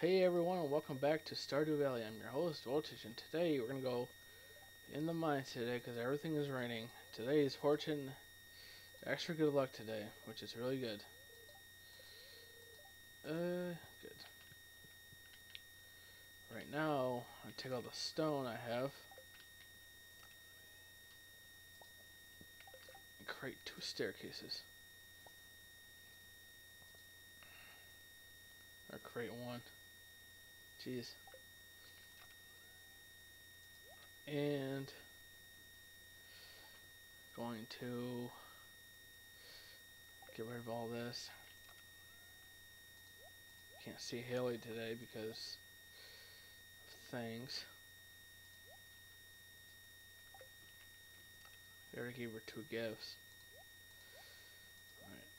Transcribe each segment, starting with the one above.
Hey everyone, and welcome back to Stardew Valley. I'm your host, Voltage, and today we're gonna go in the mines today because everything is raining. Today's fortune, extra good luck today, which is really good. Good. Right now, I take all the stone I have and create 2 staircases, or create one. Jeez. And going to get rid of all this. Can't see Haley today because of things. I already gave her 2 gifts. Alright.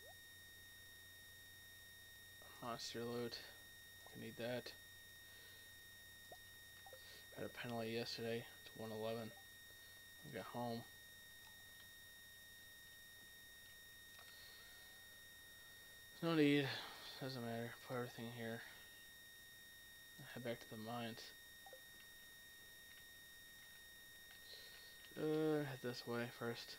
Monster loot. I need that. Got a penalty yesterday to 111. I got home. No need. Doesn't matter. Put everything here. Head back to the mines. Head this way first.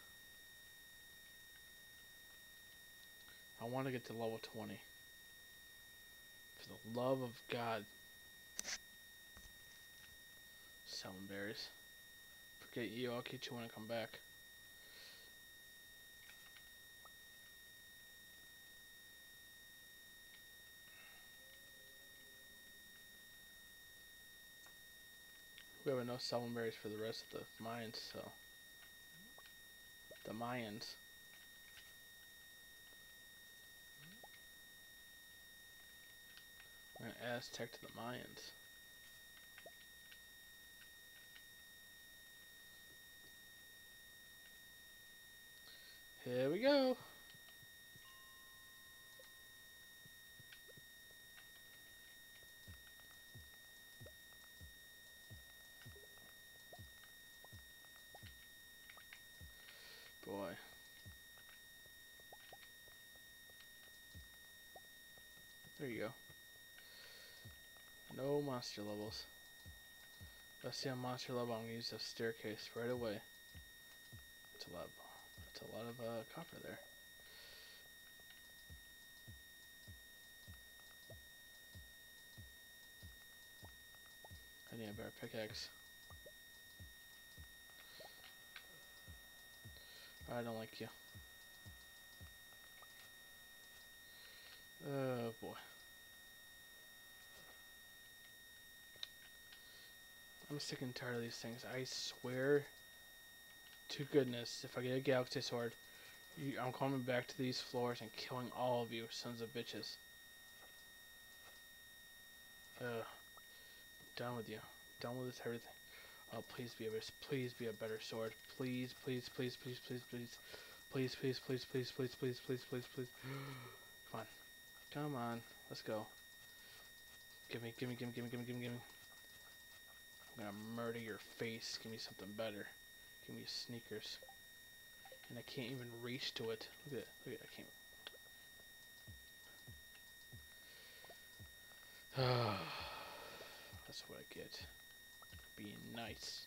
I want to get to level 20. For the love of God. Selling berries. Forget you. I'll get you when I come back. We have enough selling berries for the rest of the mines, so. The Mayans. I'm gonna Aztec to the Mayans. Here we go. Boy. There you go. No monster levels. If I see a monster level, I'm gonna use the staircase right away. That's a lot. That's a lot of copper there. I need a better pickaxe. I don't like you. Oh boy. I'm sick and tired of these things. I swear to goodness, if I get a galaxy sword, I'm coming back to these floors and killing all of you, sons of bitches. Done with you. Done with this everything. Oh, please be a better sword. Please, please, please, please, please, please. Please, please, please, please, please, please, please, please, please. Come on. Come on. Let's go. Gimme, gimme, gimme, gimme, gimme, gimme, gimme. I'm gonna murder your face. Give me something better. Give me sneakers. And I can't even reach to it. Look at it. Look at it. I can't. That's what I get. Being nice.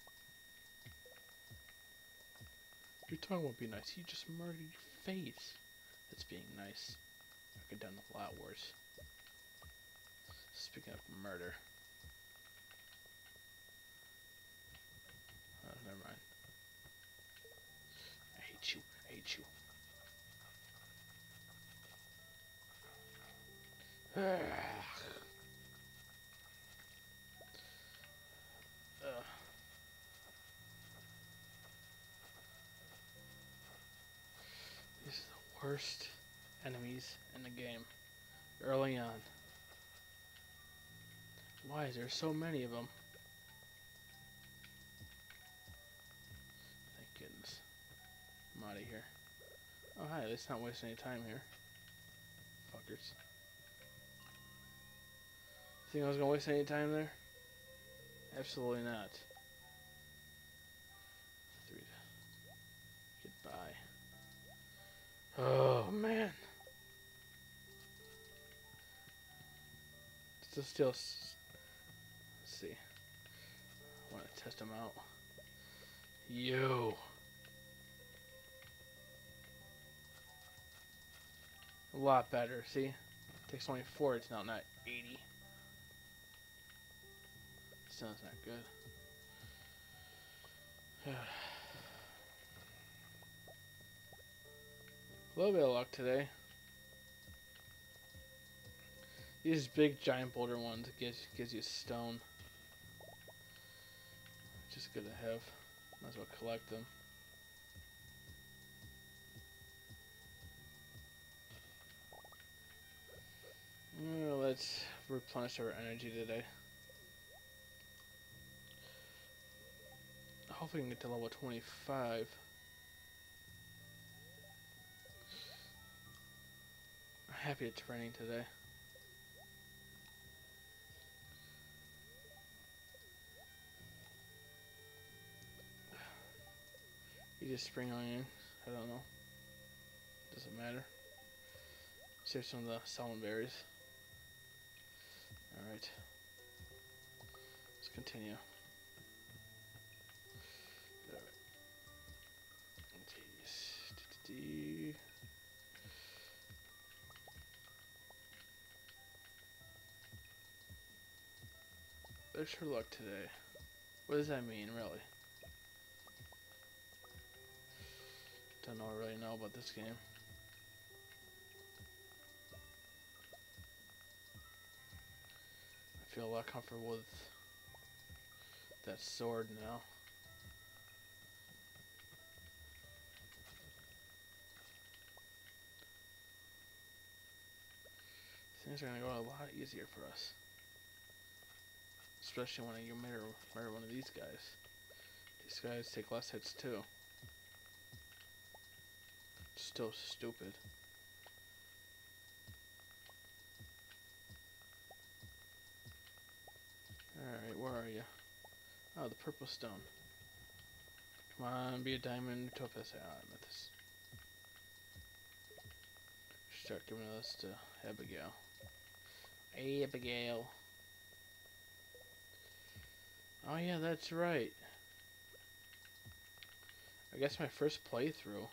You're talking about being nice. You just murdered your face. That's being nice. I could have done a lot worse. Speaking of murder. Oh, never mind. I hate you. I hate you. These are the worst enemies in the game. Early on. Why is there so many of them? Thank goodness. I'm out of here. Oh hi, let's not waste any time here. Fuckers. Think I was gonna waste any time there? Absolutely not. 3 to get by. Oh man. still. Let's see. I want to test them out. You. A lot better. See, takes only 4. It's now not 80. Sounds not good. A little bit of luck today. These big giant boulder ones gives you stone. Just good to have. Might as well collect them. Well, let's replenish our energy today. Hopefully we can get to level 25. I'm happy it's raining today. You just spring onion. I don't know. Doesn't matter. Save some of the salmon berries. Alright. Let's continue. Alright. There's her luck today. What does that mean, really? Don't really know about this game. I feel a lot comfortable with that sword now. Things are gonna go a lot easier for us. Especially when you murder one of these guys. These guys take less hits too. Still stupid. Alright, where are you? Oh, the purple stone. Come on, be a diamond topaz. Amethyst. Start giving this to Abigail. Abigail. Oh yeah, that's right. I guess my first playthrough,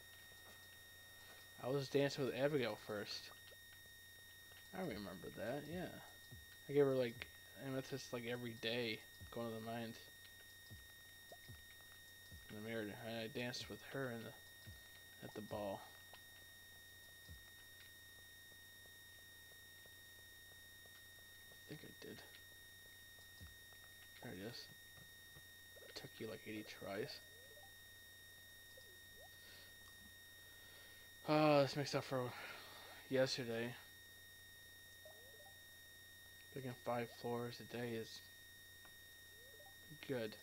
I was dancing with Abigail first. I remember that, yeah. I gave her like amethyst like every day, going to the mines. In the mirror, and I danced with her in at the ball. I think I did. There it is. It took you like 80 tries. Oh, this makes up for yesterday. Picking 5 floors a day is good.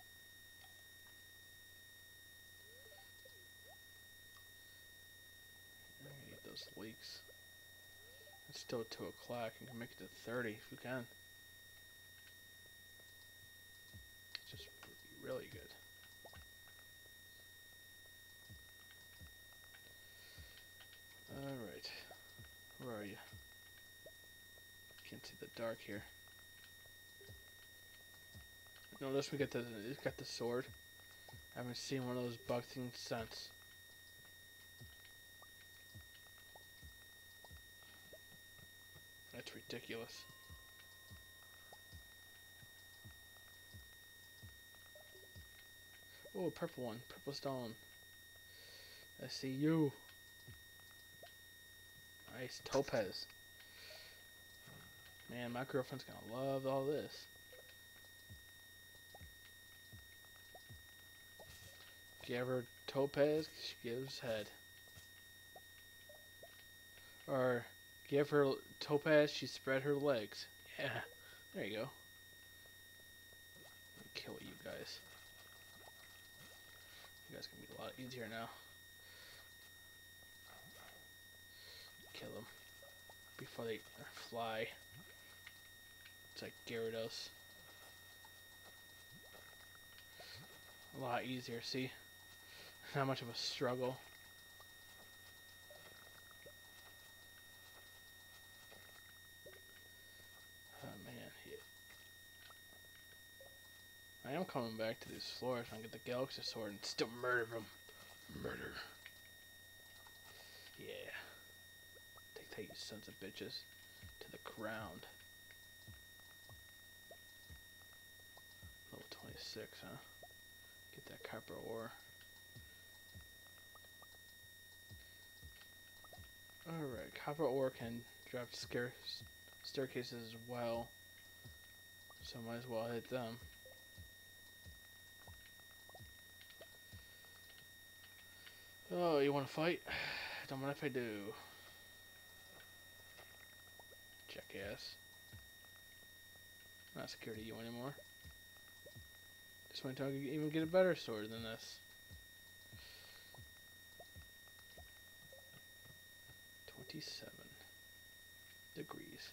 I'm gonna eat those leeks. It's still 2 o'clock. You can make it to 30 if you can. It's just really good. Alright. Where are you? Can't see the dark here. Notice we got the sword. I haven't seen one of those bug things since. That's ridiculous. Oh, a purple one. Purple stone. I see you. Nice. Topaz. Man, my girlfriend's gonna love all this. Give her topaz, she gives head. Or give her topaz, she spread her legs. Yeah, there you go. Kill you guys. You guys can be a lot easier now. Kill them before they fly. It's like Gyarados. A lot easier, see? Not much of a struggle. I am coming back to these floors and get the Galaxy Sword and still murder them. Murder. Yeah. Take that, you sons of bitches. To the ground. Level 26, huh? Get that copper ore. Alright, copper ore can drop staircases as well. So might as well hit them. Oh, you wanna fight? Don't mind if I do. Jackass. I'm not scared of you anymore. Just wait until I can even get a better sword than this. 27 degrees.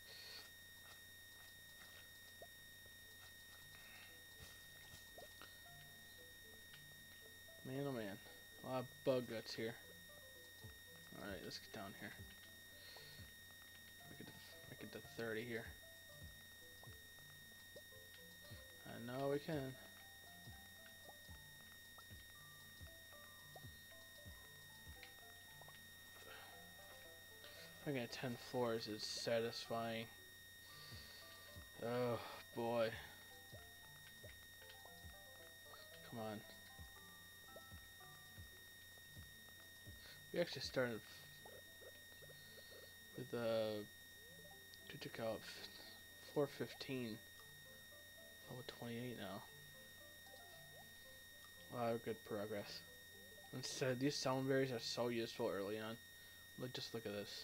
Man, oh man. A lot of bug guts here. Alright, let's get down here. Make it to 30 here. I know we can. Making it 10 floors is satisfying. Oh boy. Come on. We actually started with took out floor 15. Level 28 now. Wow, good progress. Instead, these sound berries are so useful early on. Just look at this.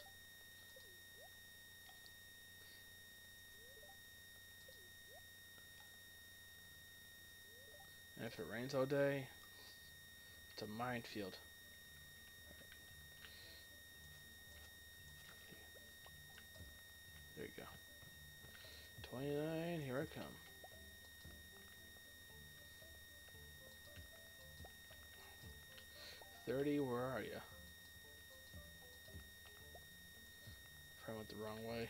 And if it rains all day, it's a minefield. There you go. 29, here I come. $30, where are you? Probably went the wrong way.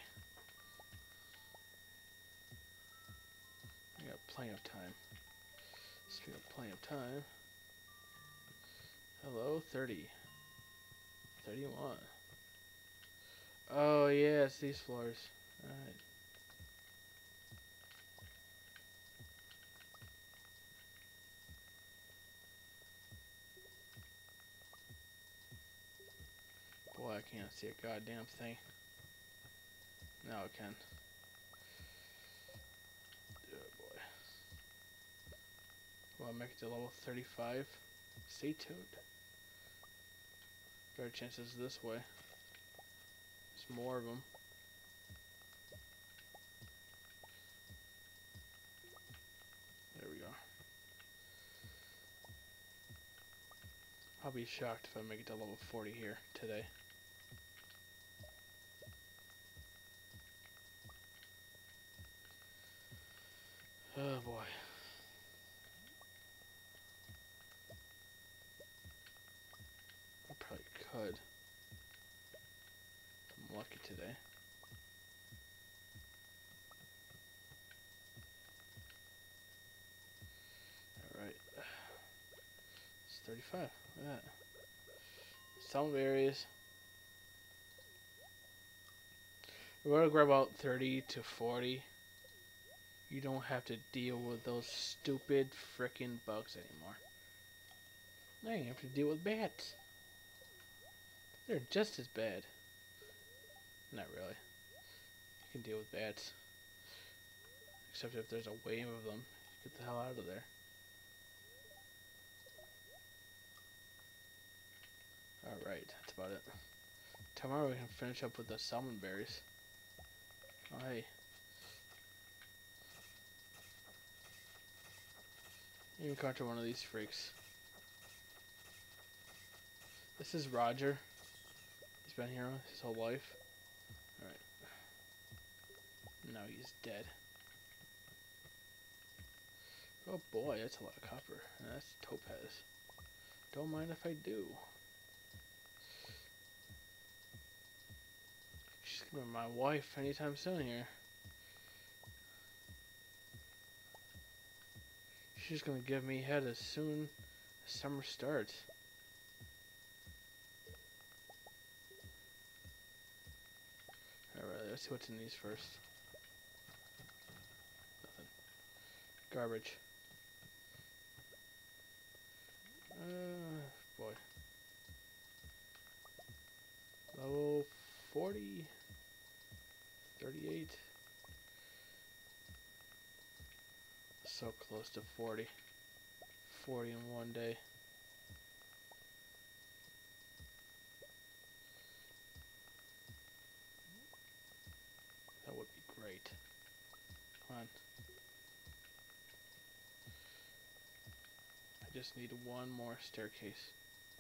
I got plenty of time. Speaking of plenty of time. Hello, 30. 31. Oh, yeah, it's these floors. Alright. Boy, I can't see a goddamn thing. Now I can. Oh boy. Well, I'll make it to level 35. Stay tuned. Better chances this way. There's more of them. There we go. I'll be shocked if I make it to level 40 here today. Oh boy. I probably could. If I'm lucky today. Alright. It's 35. Look at that. Some areas. We're gonna grab about 30 to 40. You don't have to deal with those stupid frickin' bugs anymore. Now you have to deal with bats. They're just as bad. Not really. You can deal with bats. Except if there's a wave of them. Get the hell out of there. Alright, that's about it. Tomorrow we can finish up with the salmon berries. Oh, hey. You encounter one of these freaks. This is Roger. He's been here his whole life. Alright. Now he's dead. Oh boy, that's a lot of copper. And that's topaz. Don't mind if I do. She's gonna be my wife anytime soon here. She's gonna give me head as soon as summer starts. Alright, let's see what's in these first. Nothing. Garbage. Boy. Level 40. 38. So close to 40. 40 in one day. That would be great. Come on. I just need one more staircase.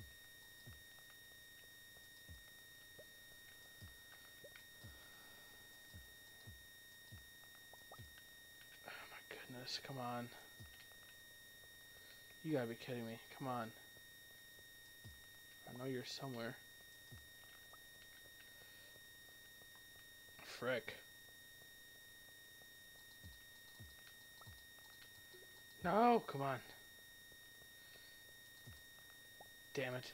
Oh my goodness, come on. You gotta be kidding me. Come on. I know you're somewhere. Frick. No, come on. Damn it.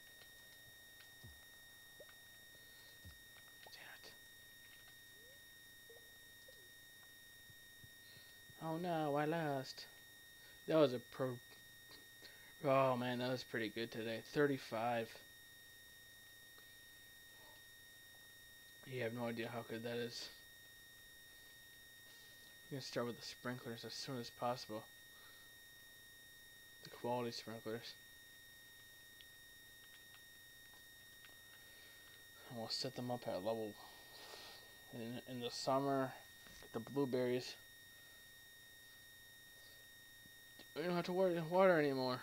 Damn it. Oh no, I lost. That was a pro. Oh man, that was pretty good today. 35. You have no idea how good that is. You can start with the sprinklers as soon as possible. The quality sprinklers. And we'll set them up at level in the summer. Get the blueberries. We don't have to worry water anymore.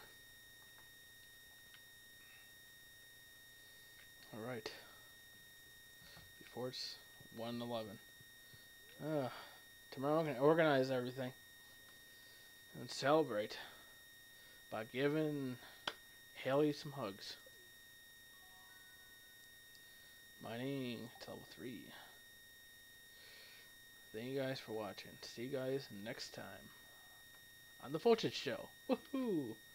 Alright. Before it's 1:11. Tomorrow we're going to organize everything. And celebrate. By giving Haley some hugs. Mining to level 3. Thank you guys for watching. See you guys next time on The Voltage Show. Woohoo!